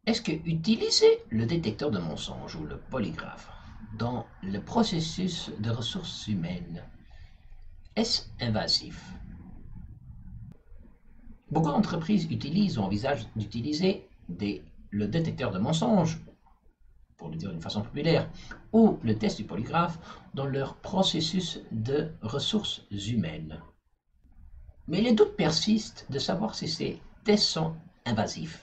Est-ce que utiliser le détecteur de mensonges ou le polygraphe dans le processus de ressources humaines est-ce invasif? Beaucoup d'entreprises utilisent ou envisagent d'utiliser le détecteur de mensonges, pour le dire d'une façon populaire, ou le test du polygraphe dans leur processus de ressources humaines. Mais les doutes persistent de savoir si ces tests sont invasifs.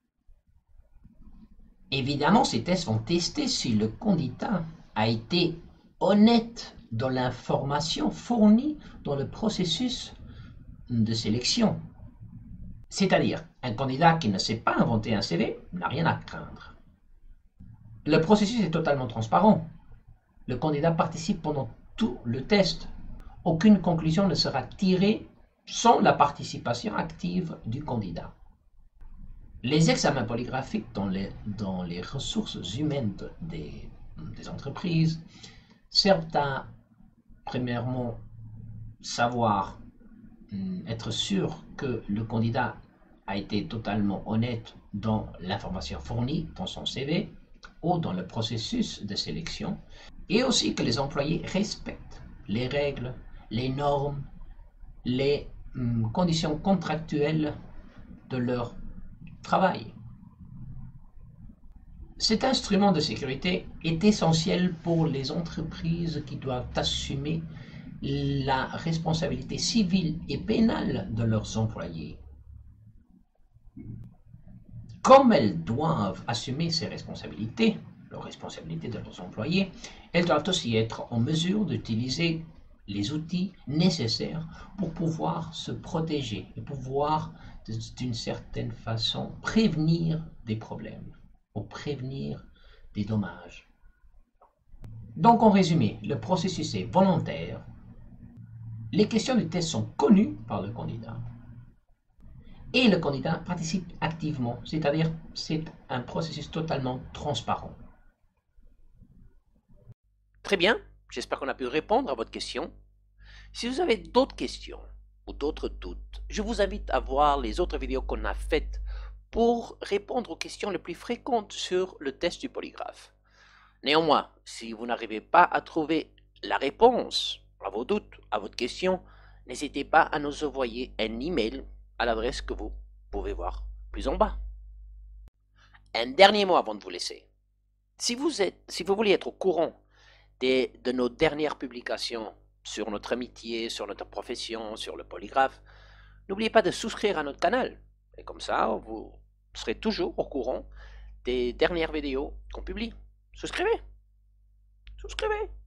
Évidemment, ces tests vont tester si le candidat a été honnête dans l'information fournie dans le processus de sélection. C'est-à-dire, un candidat qui ne sait pas inventer un CV n'a rien à craindre. Le processus est totalement transparent. Le candidat participe pendant tout le test. Aucune conclusion ne sera tirée sans la participation active du candidat. Les examens polygraphiques dans les ressources humaines des entreprises servent à, premièrement, savoir, être sûr que le candidat a été totalement honnête dans l'information fournie dans son CV ou dans le processus de sélection, et aussi que les employés respectent les règles, les normes, les conditions contractuelles de leur travail. Cet instrument de sécurité est essentiel pour les entreprises qui doivent assumer la responsabilité civile et pénale de leurs employés. Comme elles doivent assumer ces responsabilités, leurs responsabilités de leurs employés, elles doivent aussi être en mesure d'utiliser les outils nécessaires pour pouvoir se protéger et pouvoir, d'une certaine façon, prévenir des problèmes ou prévenir des dommages. Donc, en résumé, le processus est volontaire. Les questions du test sont connues par le candidat. Et le candidat participe activement, c'est-à-dire c'est un processus totalement transparent. Très bien, j'espère qu'on a pu répondre à votre question. Si vous avez d'autres questions ou d'autres doutes, je vous invite à voir les autres vidéos qu'on a faites pour répondre aux questions les plus fréquentes sur le test du polygraphe. Néanmoins, si vous n'arrivez pas à trouver la réponse à vos doutes, à votre question, n'hésitez pas à nous envoyer un email à l'adresse que vous pouvez voir plus en bas. Un dernier mot avant de vous laisser. Si vous voulez être au courant de nos dernières publications sur notre amitié, sur notre profession, sur le polygraphe, n'oubliez pas de souscrire à notre canal. Et comme ça, vous serez toujours au courant des dernières vidéos qu'on publie. Souscrivez! Souscrivez!